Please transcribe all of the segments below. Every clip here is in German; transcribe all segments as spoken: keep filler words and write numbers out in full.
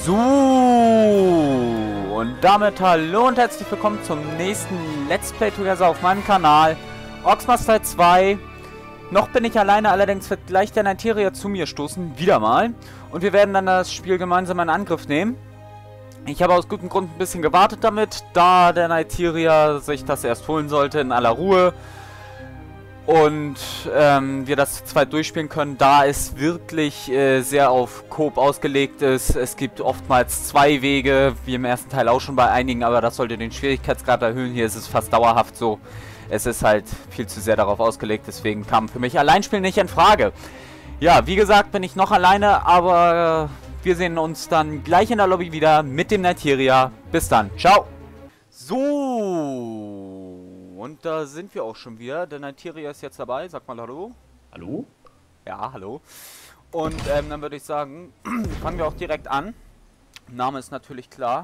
So, und damit hallo und herzlich willkommen zum nächsten Let's Play Together auf meinem Kanal. Orcsmaster zwei. Noch bin ich alleine, allerdings wird gleich der Nighteria zu mir stoßen, wieder mal. Und wir werden dann das Spiel gemeinsam in Angriff nehmen. Ich habe aus gutem Grund ein bisschen gewartet damit, da der Nighteria sich das erst holen sollte in aller Ruhe. Und ähm, wir das zu zweit durchspielen können, da es wirklich äh, sehr auf Coop ausgelegt ist. Es gibt oftmals zwei Wege, wie im ersten Teil auch schon bei einigen, aber das sollte den Schwierigkeitsgrad erhöhen. Hier ist es fast dauerhaft so. Es ist halt viel zu sehr darauf ausgelegt, deswegen kam für mich Alleinspielen nicht in Frage. Ja, wie gesagt, bin ich noch alleine, aber äh, wir sehen uns dann gleich in der Lobby wieder mit dem Nighteria. Bis dann, ciao! So... Und da sind wir auch schon wieder. Der Nighteria ist jetzt dabei. Sag mal hallo. Hallo? Ja, hallo. Und ähm, dann würde ich sagen, fangen wir auch direkt an. Name ist natürlich klar.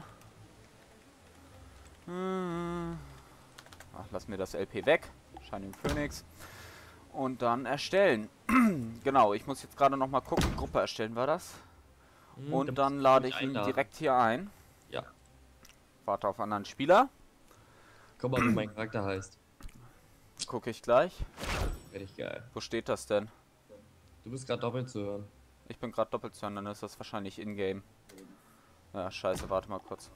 Hm. Ach, lass mir das L P weg. Shining Phoenix. Und dann erstellen. Genau, ich muss jetzt gerade noch mal gucken. Gruppe erstellen war das. Hm, Und dann lade ich ihn direkt hier ein. Ja. Warte auf anderen Spieler. Guck mal, wie mein Charakter heißt. Gucke ich gleich. Richtig geil. Wo steht das denn? Du bist gerade doppelt zu hören. Ich bin gerade doppelt zu hören, dann ist das wahrscheinlich in-game. Ja, scheiße, warte mal kurz.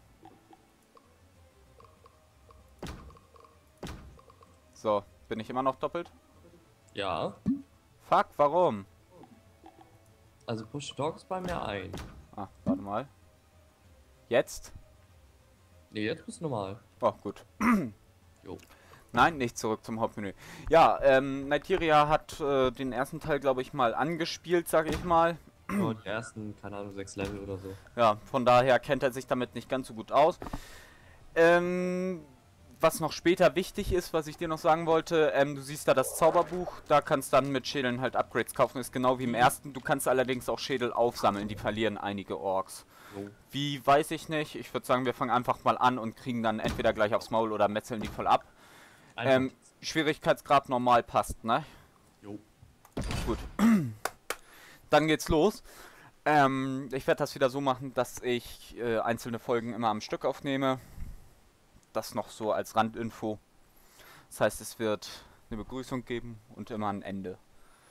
So, bin ich immer noch doppelt? Ja. Fuck, warum? Also Push Dog ist bei mir ein. Ah, warte mal. Jetzt? Ne, jetzt bist du normal. Oh, gut. Jo. Nein, nicht zurück zum Hauptmenü. Ja, ähm, Nighteria hat äh, den ersten Teil, glaube ich, mal angespielt, sage ich mal. Oh, die ersten, keine Ahnung, sechs Level oder so. Ja, von daher kennt er sich damit nicht ganz so gut aus. Ähm, was noch später wichtig ist, was ich dir noch sagen wollte, ähm, du siehst da das Zauberbuch, da kannst dann mit Schädeln halt Upgrades kaufen, ist genau wie im ersten. Du kannst allerdings auch Schädel aufsammeln, die verlieren einige Orks. Oh. Wie, weiß ich nicht. Ich würde sagen, wir fangen einfach mal an und kriegen dann entweder gleich aufs Maul oder metzeln die voll ab. Ähm, Schwierigkeitsgrad normal passt, ne? Jo. Gut. Dann geht's los. Ähm, ich werde das wieder so machen, dass ich äh, einzelne Folgen immer am Stück aufnehme. Das noch so als Randinfo. Das heißt, es wird eine Begrüßung geben und immer ein Ende.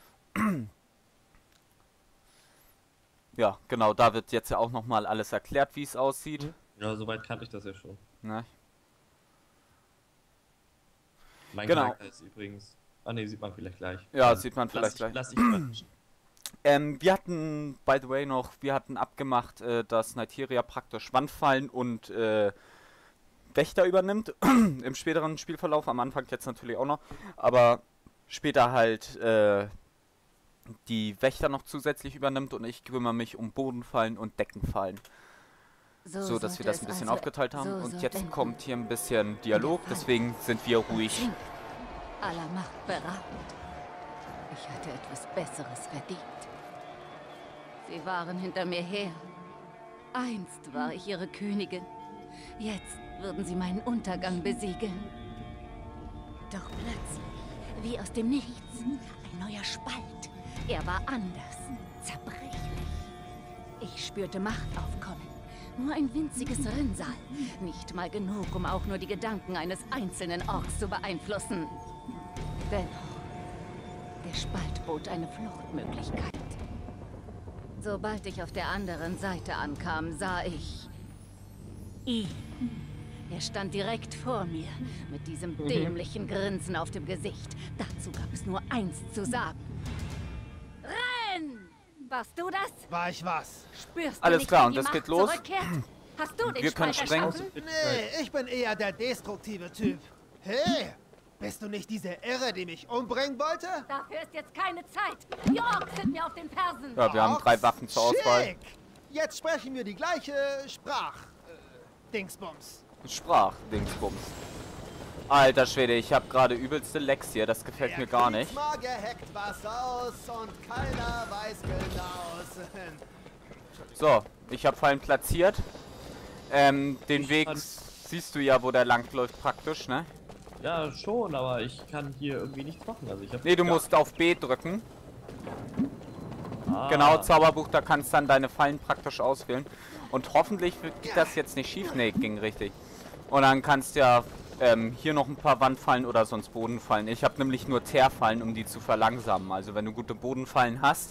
Ja, genau, da wird jetzt ja auch nochmal alles erklärt, wie es aussieht. Ja, soweit kannte ich das ja schon. Ne? Mein Genau. Charakter ist übrigens... Ah ne, sieht man vielleicht gleich. Ja, ähm, sieht man vielleicht lass ich, gleich. Lass ich mal. Ähm, wir hatten, by the way noch, wir hatten abgemacht, äh, dass Nighteria praktisch Wandfallen und äh, Wächter übernimmt. Im späteren Spielverlauf, am Anfang jetzt natürlich auch noch. Aber später halt äh, die Wächter noch zusätzlich übernimmt und ich kümmere mich um Bodenfallen und Deckenfallen. So, so dass wir das ein bisschen also aufgeteilt haben. So und jetzt enden. Kommt hier ein bisschen Dialog, deswegen sind wir ruhig. Aller Macht beratend. Ich hatte etwas Besseres verdient. Sie waren hinter mir her. Einst war ich ihre Königin. Jetzt würden sie meinen Untergang besiegeln. Doch plötzlich, wie aus dem Nichts, ein neuer Spalt. Er war anders, zerbrechlich. Ich spürte Macht aufkommen. Nur ein winziges Rinnsal. Nicht mal genug, um auch nur die Gedanken eines einzelnen Orks zu beeinflussen. Dennoch, der Spalt bot eine Fluchtmöglichkeit. Sobald ich auf der anderen Seite ankam, sah ich ihn. Er stand direkt vor mir, mit diesem dämlichen Grinsen auf dem Gesicht. Dazu gab es nur eins zu sagen. Renn! Warst du das? War ich was? Spürst du Alles nicht, klar, wie und die das Macht geht los. zurückkehrt? Hast du den Wir können Spalt streng- erschaffen? Nee, ich bin eher der destruktive Typ. Hey, bist du nicht diese Irre, die mich umbringen wollte? Dafür ist jetzt keine Zeit. Die Orks sind mir auf den Fersen. Ja, wir haben drei Waffen zur Auswahl. Schick. Jetzt sprechen wir die gleiche Sprach... Äh, Dingsbums. Sprach-Dingsbums. Alter Schwede, ich habe gerade übelste Lecks hier, das gefällt Der mir gar nicht. Kriegsmagier hackt was aus und keiner weiß genau. So, ich habe Fallen platziert. Ähm, den Ich Weg kann- siehst du ja, wo der lang läuft praktisch, ne? Ja, schon, aber ich kann hier irgendwie nichts machen. Also ich hab Ne, du gar- musst auf B drücken. Ah. Genau, Zauberbuch, da kannst du dann deine Fallen praktisch auswählen. Und hoffentlich geht das jetzt nicht schief. Ne, ging richtig. Und dann kannst du ja ähm, hier noch ein paar Wandfallen oder sonst Bodenfallen. Ich habe nämlich nur Teerfallen, um die zu verlangsamen. Also wenn du gute Bodenfallen hast,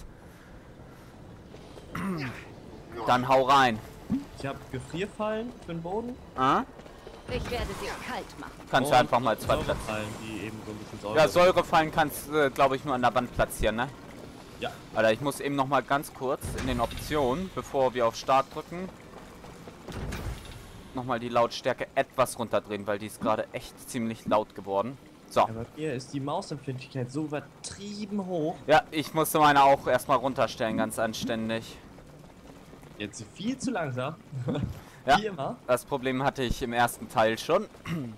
dann hau rein. Ich habe Gefrierfallen für den Boden. Ah? Ich werde sie kalt machen. Kannst du Und einfach mal zwei platzieren. Säurefallen, die eben so ein bisschen Säure. Ja, Säurefallen kannst du, äh, glaube ich, nur an der Wand platzieren, ne? Ja. Alter, ich muss eben noch mal ganz kurz in den Optionen, bevor wir auf Start drücken, nochmal die Lautstärke etwas runterdrehen, weil die ist gerade echt ziemlich laut geworden. So. Ja, bei mir ist die Mausempfindlichkeit so übertrieben hoch. Ja, ich musste meine auch erstmal runterstellen, ganz anständig. Jetzt viel zu langsam. Ja, Wie immer. das Problem hatte ich im ersten Teil schon.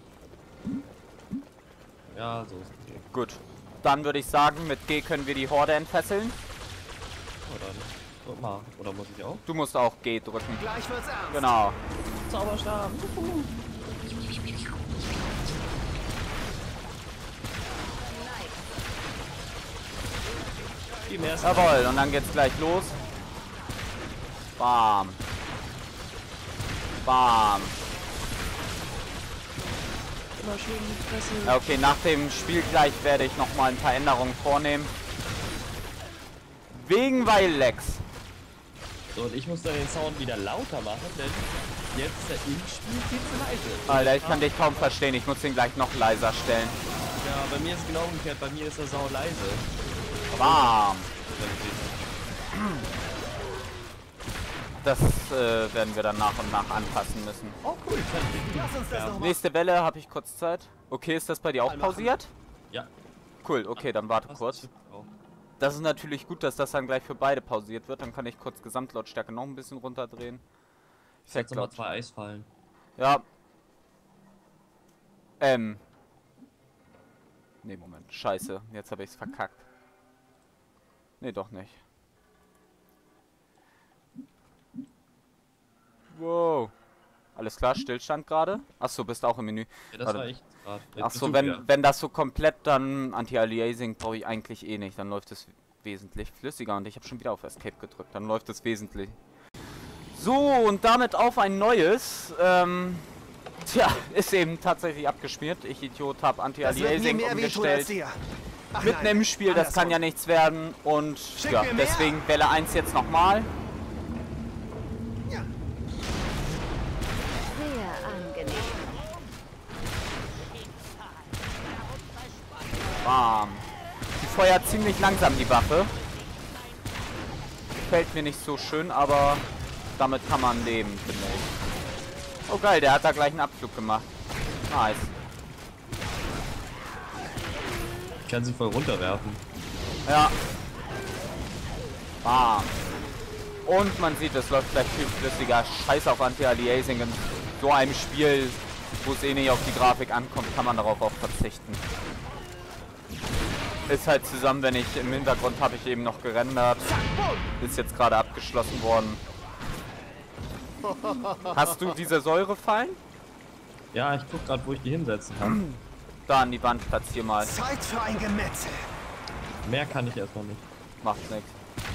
Ja, so ist okay. Gut. Dann würde ich sagen, mit G können wir die Horde entfesseln. Oder nicht? Guck mal. Oder muss ich auch? Du musst auch G drücken. Gleich wird's ernst. Genau. Zauberstab. Die mehr ist Jawohl, und dann geht's gleich los. Bam. Bam. immer schön die Fresse. Ja, okay, nach dem Spiel gleich werde ich noch mal ein paar Änderungen vornehmen. Wegen Weil-Lex. So, und ich muss dann den Sound wieder lauter machen, denn jetzt ist er im Spiel viel zu leise. Alter, ich kann dich kaum verstehen. Ich muss den gleich noch leiser stellen. Ja, bei mir ist es genau umgekehrt. Bei mir ist er sau leise. Bam. Das äh, werden wir dann nach und nach anpassen müssen. Oh cool, Lass uns das ja. noch mal. Nächste Welle, habe ich kurz Zeit. Okay, ist das bei dir auch Machen. pausiert? Ja. Cool, okay, dann warte kurz. Das ist natürlich gut, dass das dann gleich für beide pausiert wird. Dann kann ich kurz Gesamtlautstärke noch ein bisschen runterdrehen. Ich setze mal Effektlaut- zwei Eisfallen. Ja. Ähm. Nee, Moment. Scheiße. Jetzt habe ich es verkackt. Nee, doch nicht. Wow. Alles klar, Stillstand gerade. Achso, bist auch im Menü. Ja, das Warte. war ich gerade. Jetzt bist Achso, du wenn, wieder. wenn das so komplett dann Anti-Aliasing brauche ich eigentlich eh nicht. Dann läuft es wesentlich flüssiger und ich habe schon wieder auf Escape gedrückt. Dann läuft es wesentlich. So, und damit auf ein neues. Ähm, tja, ist eben tatsächlich abgeschmiert. Ich Idiot habe Das wird mir Anti-Aliasing mehr wehtun als umgestellt. dir. Ach Mitten nein, im Spiel, das kann andersrum. ja nichts werden. Und Schick ja, mir mehr. deswegen Welle eins jetzt nochmal. Ja. Sehr angenehm. Bam. Die feuert ziemlich langsam, die Waffe. Gefällt mir nicht so schön, aber damit kann man leben, finde ich. Oh geil, der hat da gleich einen Abflug gemacht. Nice. Ich kann sie voll runterwerfen. Ja. Bam. Und man sieht, es läuft gleich viel flüssiger. Scheiß auf Anti-Aliasing. In so einem Spiel, wo es eh nicht auf die Grafik ankommt, kann man darauf auch verzichten. Ist halt zusammen, wenn ich im Hintergrund habe ich eben noch gerendert. Ist jetzt gerade abgeschlossen worden. Hast du diese Säurefallen? Ja, ich guck gerade, wo ich die hinsetzen kann. Da an die Wand, platzier mal. Zeit für ein Gemetzel. Mehr kann ich erstmal nicht. Macht nichts.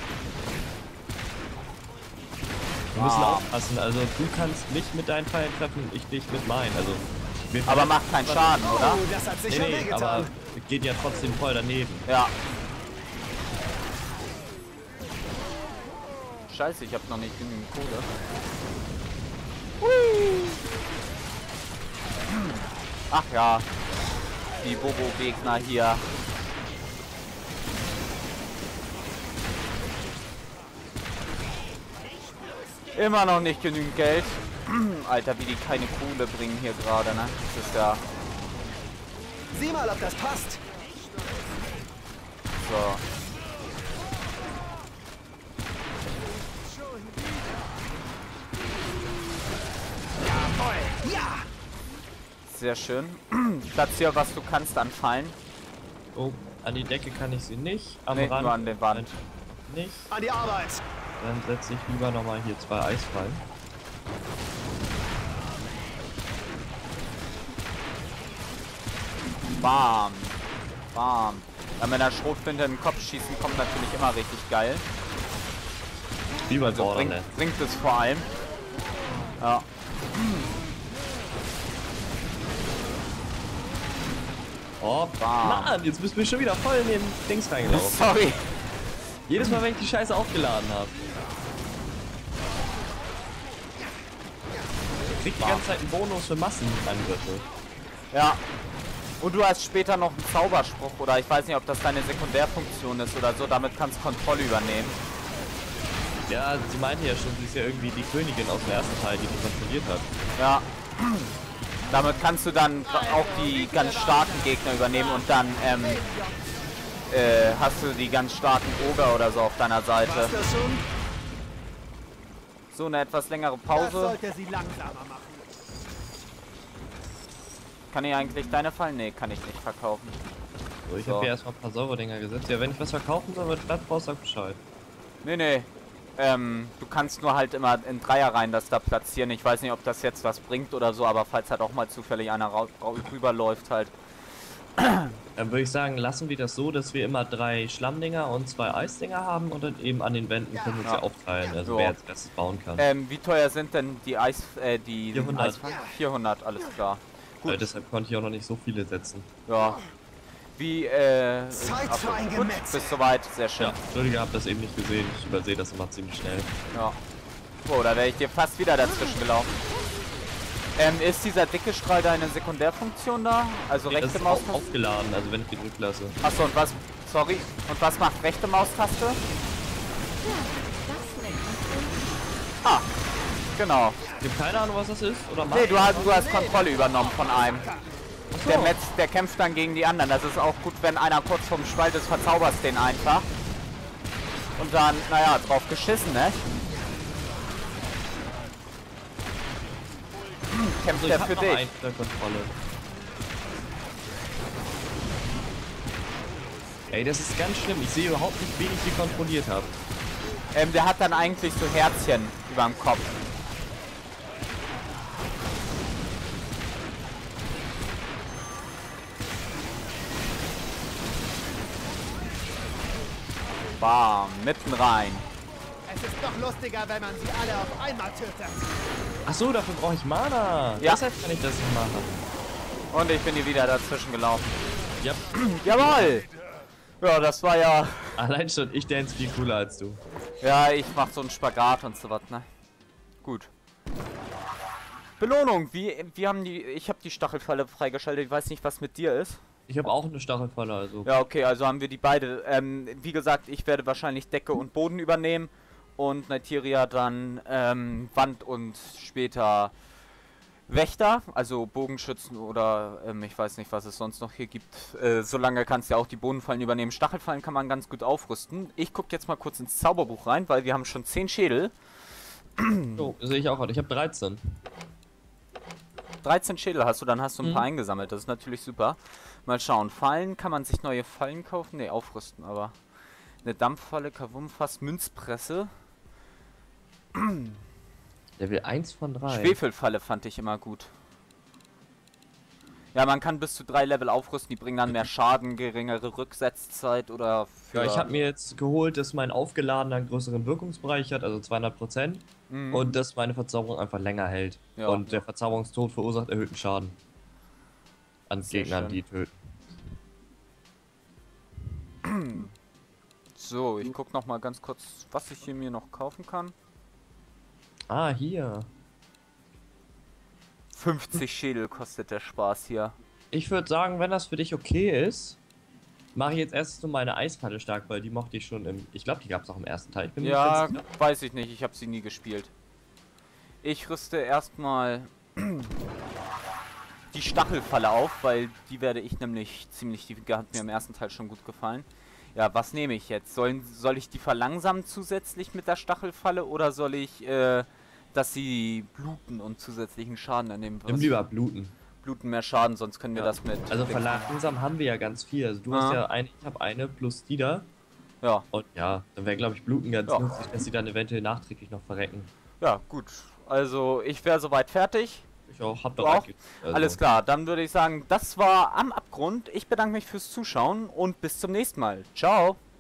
Wir müssen Ah. aufpassen, also du kannst mich mit deinen Pfeilen treffen und ich dich mit meinen. Also wir Aber macht keinen Schaden, oder? Oh, das hat Nee, sicher nee, aber wehgetan. geht ja trotzdem voll daneben. Ja. Scheiße, ich habe noch nicht genügend Kohle. Hui. Ach ja. Die Bobo-Gegner hier. Immer noch nicht genügend Geld. Alter, wie die keine Kohle bringen hier gerade, ne? Das ist ja... Sieh mal, ob das passt. So. Jawohl. Ja. Sehr schön. Platzier, was du kannst an Fallen. Oh, an die Decke kann ich sie nicht. Am Nee, Rand nur an der Wand. nicht. An die Arbeit. Dann setze ich lieber nochmal hier zwei Eisfallen. Bam. Bam. Ja, mit der Schrotflinte in den Kopf schießen kommt natürlich immer richtig geil. Wie bei Also bringt, Borderlands. bringt es vor allem. Ja. Oh, Bam. Mann, jetzt bist du mir schon wieder voll in den Dings reingelaufen. Sorry. Jedes Mal, wenn ich die Scheiße aufgeladen habe. Ich krieg die ganze Zeit einen Bonus für Massenangriffe. Ja. Und du hast später noch einen Zauberspruch oder ich weiß nicht, ob das deine Sekundärfunktion ist oder so, damit kannst du Kontrolle übernehmen. Ja, sie meinte ja schon, sie ist ja irgendwie die Königin aus dem ersten Teil, die die kontrolliert hat. Ja. Damit kannst du dann auch die ganz starken Gegner übernehmen und dann ähm, äh, hast du die ganz starken Oger oder so auf deiner Seite. War's das schon? So eine etwas längere Das Pause. sollte sie langsamer machen. Kann ich eigentlich deine fallen? Nee, kann ich nicht verkaufen. So, ich So. habe hier erstmal ein paar Säuberdinger gesetzt. Ja, wenn ich was verkaufen soll, wird Stadtbrauch, sag Bescheid. Nee, nee. Ähm, du kannst nur halt immer in Dreierreihen das da platzieren. Ich weiß nicht, ob das jetzt was bringt oder so, aber falls halt auch mal zufällig einer ra- ra- rüberläuft halt. Dann würde ich sagen, lassen wir das so, dass wir immer drei Schlammdinger und zwei Eisdinger haben und dann eben an den Wänden können wir uns ja, Ja. aufteilen, also So. wer jetzt erstes bauen kann. Ähm, wie teuer sind denn die Eis... äh, die vierhundert. Eisfang? vierhundert, alles klar. Äh, deshalb konnte ich auch noch nicht so viele setzen. Ja. Wie, äh... Zeit ach, für ein gut, Gemetzel. bist soweit, sehr schön. Ja, Entschuldige, hab das eben nicht gesehen. Ich übersehe das immer ziemlich schnell. Ja. Oh, da wäre ich dir fast wieder dazwischen gelaufen. Ähm, ist dieser dicke Strahl deine Sekundärfunktion da? Also Nee, das rechte ist auch Maustaste? aufgeladen, also wenn ich gedrückt lasse. Achso, und was... Sorry. Und was macht rechte Maustaste? Das nennt man Ah, genau. Ich habe keine Ahnung, was das ist, oder Nee, du hast, du hast Kontrolle übernommen von einem. Der Metz, der kämpft dann gegen die anderen. Das ist auch gut, wenn einer kurz vorm Spalt ist, verzauberst den einfach. Und dann, naja, drauf geschissen, ne? Hm, kämpft Also ich der hab für noch dich. einen der Kontrolle. Ey, das ist ganz schlimm. Ich sehe überhaupt nicht, wen ich hier kontrolliert habe. Ähm, der hat dann eigentlich so Herzchen über dem Kopf. Bam, mitten rein. Es ist doch lustiger, wenn man sie alle auf einmal tötet. Ach so, dafür brauche ich Mana. Ja. Deshalb kann ich das nicht machen. Und ich bin hier wieder dazwischen gelaufen. Ja. Jawohl! Ja, das war ja... Allein schon, ich dance viel cooler als du. Ja, ich mach so einen Spagat und so was, ne? Gut. Belohnung, wie, wie haben die... Ich habe die Stachelfalle freigeschaltet, ich weiß nicht, was mit dir ist. Ich habe auch eine Stachelfalle, also. Ja, okay, also haben wir die beide. Ähm, wie gesagt, ich werde wahrscheinlich Decke und Boden übernehmen und Niteria dann ähm, Wand und später Wächter, also Bogenschützen oder ähm, ich weiß nicht, was es sonst noch hier gibt. Äh, solange kannst du ja auch die Bodenfallen übernehmen. Stachelfallen kann man ganz gut aufrüsten. Ich gucke jetzt mal kurz ins Zauberbuch rein, weil wir haben schon zehn Schädel. Oh, sehe ich auch gerade. Ich habe dreizehn. dreizehn Schädel hast du, dann hast du ein Mhm. paar eingesammelt. Das ist natürlich super. Mal schauen. Fallen, kann man sich neue Fallen kaufen? Ne, aufrüsten, aber... Eine Dampffalle, Kavumfass, Münzpresse. Level eins von drei. Schwefelfalle fand ich immer gut. Ja, man kann bis zu drei Level aufrüsten, die bringen dann mehr Schaden, geringere Rücksetzzeit oder für... Ja, ich habe mir jetzt geholt, dass mein aufgeladener einen größeren Wirkungsbereich hat, also zweihundert Prozent. Mhm. Und dass meine Verzauberung einfach länger hält. Ja. Und der Verzauberungstod verursacht erhöhten Schaden. An Sehr Gegnern, schön. die töten. So, ich guck noch mal ganz kurz, was ich hier mir noch kaufen kann. Ah, hier. fünfzig Schädel kostet der Spaß hier. Ich würde sagen, wenn das für dich okay ist, mache ich jetzt erst nur meine Eisfalle stark, weil die mochte ich schon im... Ich glaube, die gab es auch im ersten Teil. Ich bin mir Ja, nicht ganz sicher. weiß ich nicht, ich habe sie nie gespielt. Ich rüste erstmal die Stachelfalle auf, weil die werde ich nämlich ziemlich, die hat mir im ersten Teil schon gut gefallen. Ja, was nehme ich jetzt? Sollen, soll ich die verlangsamen zusätzlich mit der Stachelfalle oder soll ich, äh, dass sie bluten und zusätzlichen Schaden annehmen? Nimm lieber bluten. Bluten mehr Schaden, sonst können wir Ja. das mit... Also Dings- verlangsam haben wir ja ganz viel. Also du Ah. hast ja eine, ich habe eine plus die da. Ja, Und ja, dann wäre glaube ich Bluten ganz Ja. nützlich, dass sie dann eventuell nachträglich noch verrecken. ja, gut. Also, ich wäre soweit fertig. Ich auch, hab Du bereit auch? ge- also, Alles klar, dann würde ich sagen, das war Am Abgrund. Ich bedanke mich fürs Zuschauen und bis zum nächsten Mal. Ciao.